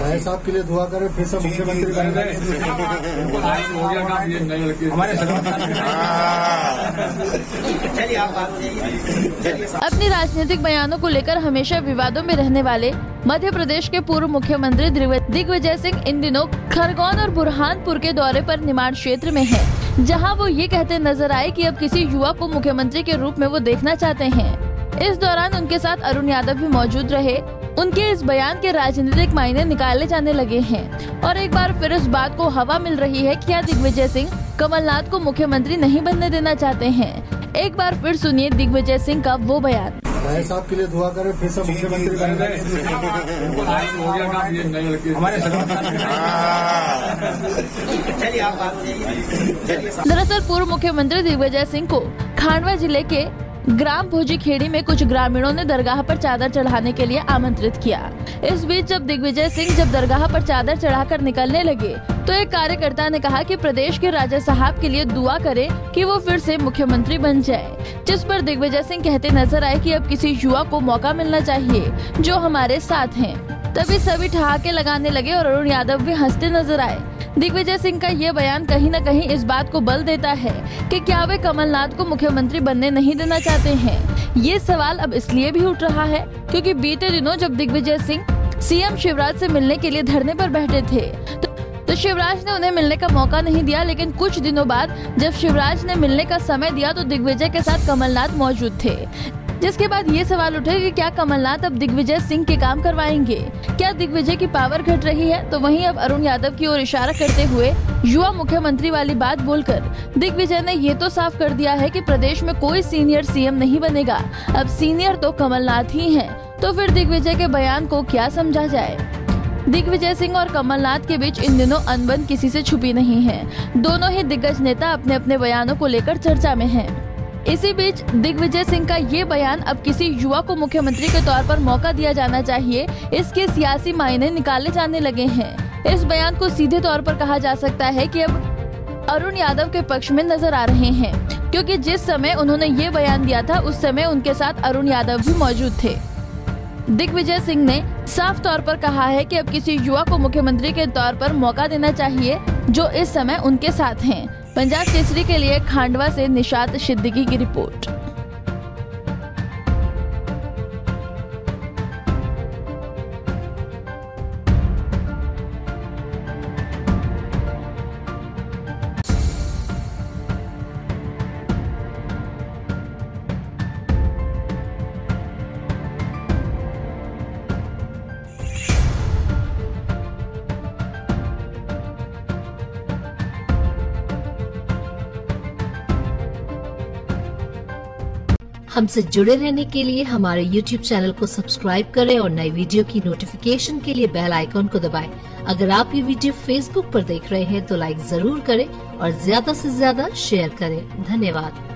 भाई साहब के लिए दुआ करें, फिर से मुख्यमंत्री बन गए। अपनी राजनीतिक बयानों को लेकर हमेशा विवादों में रहने वाले मध्य प्रदेश के पूर्व मुख्यमंत्री दिग्विजय सिंह इन दिनों खरगोन और बुरहानपुर के दौरे पर निमाड़ क्षेत्र में हैं, जहां वो ये कहते नजर आए कि अब किसी युवा को मुख्यमंत्री के रूप में वो देखना चाहते हैं। इस दौरान उनके साथ अरुण यादव भी मौजूद रहे। उनके इस बयान के राजनीतिक मायने निकाले जाने लगे हैं और एक बार फिर इस बात को हवा मिल रही है कि क्या दिग्विजय सिंह कमलनाथ को मुख्यमंत्री नहीं बनने देना चाहते हैं। एक बार फिर सुनिए दिग्विजय सिंह का वो बयान। भाई साहब के लिए दुआ करें, फिर से मुख्यमंत्री बन गए। दरअसल पूर्व मुख्यमंत्री दिग्विजय सिंह को खांडवा जिले के ग्राम भोजीखेड़ी में कुछ ग्रामीणों ने दरगाह पर चादर चढ़ाने के लिए आमंत्रित किया। इस बीच जब दिग्विजय सिंह दरगाह पर चादर चढ़ाकर निकलने लगे तो एक कार्यकर्ता ने कहा कि प्रदेश के राजा साहब के लिए दुआ करें कि वो फिर से मुख्यमंत्री बन जाए, जिस पर दिग्विजय सिंह कहते नजर आए कि अब किसी युवा को मौका मिलना चाहिए जो हमारे साथ हैं। तभी सभी ठहाके लगाने लगे और अरुण यादव भी हंसते नजर आए। दिग्विजय सिंह का ये बयान कहीं न कहीं इस बात को बल देता है कि क्या वे कमलनाथ को मुख्यमंत्री बनने नहीं देना चाहते हैं। ये सवाल अब इसलिए भी उठ रहा है क्योंकि बीते दिनों जब दिग्विजय सिंह सीएम शिवराज से मिलने के लिए धरने पर बैठे थे तो शिवराज ने उन्हें मिलने का मौका नहीं दिया, लेकिन कुछ दिनों बाद जब शिवराज ने मिलने का समय दिया तो दिग्विजय के साथ कमलनाथ मौजूद थे, जिसके बाद ये सवाल उठे कि क्या कमलनाथ अब दिग्विजय सिंह के काम करवाएंगे। क्या दिग्विजय की पावर घट रही है? तो वहीं अब अरुण यादव की ओर इशारा करते हुए युवा मुख्यमंत्री वाली बात बोलकर दिग्विजय ने ये तो साफ कर दिया है कि प्रदेश में कोई सीनियर सीएम नहीं बनेगा, अब सीनियर तो कमलनाथ ही हैं। तो फिर दिग्विजय के बयान को क्या समझा जाए। दिग्विजय सिंह और कमलनाथ के बीच इन दिनों अनबन किसी से छुपी नहीं है। दोनों ही दिग्गज नेता अपने अपने बयानों को लेकर चर्चा में हैं। इसी बीच दिग्विजय सिंह का ये बयान अब किसी युवा को मुख्यमंत्री के तौर पर मौका दिया जाना चाहिए, इसके सियासी मायने निकाले जाने लगे हैं। इस बयान को सीधे तौर पर कहा जा सकता है कि अब अरुण यादव के पक्ष में नजर आ रहे हैं, क्योंकि जिस समय उन्होंने ये बयान दिया था उस समय उनके साथ अरुण यादव भी मौजूद थे। दिग्विजय सिंह ने साफ तौर पर कहा है कि अब किसी युवा को मुख्यमंत्री के तौर पर मौका देना चाहिए जो इस समय उनके साथ हैं। पंजाब केसरी के लिए खांडवा से निशात सिद्दीकी की रिपोर्ट। हमसे जुड़े रहने के लिए हमारे YouTube चैनल को सब्सक्राइब करें और नई वीडियो की नोटिफिकेशन के लिए बेल आइकॉन को दबाएं। अगर आप ये वीडियो Facebook पर देख रहे हैं तो लाइक जरूर करें और ज्यादा से ज्यादा शेयर करें। धन्यवाद।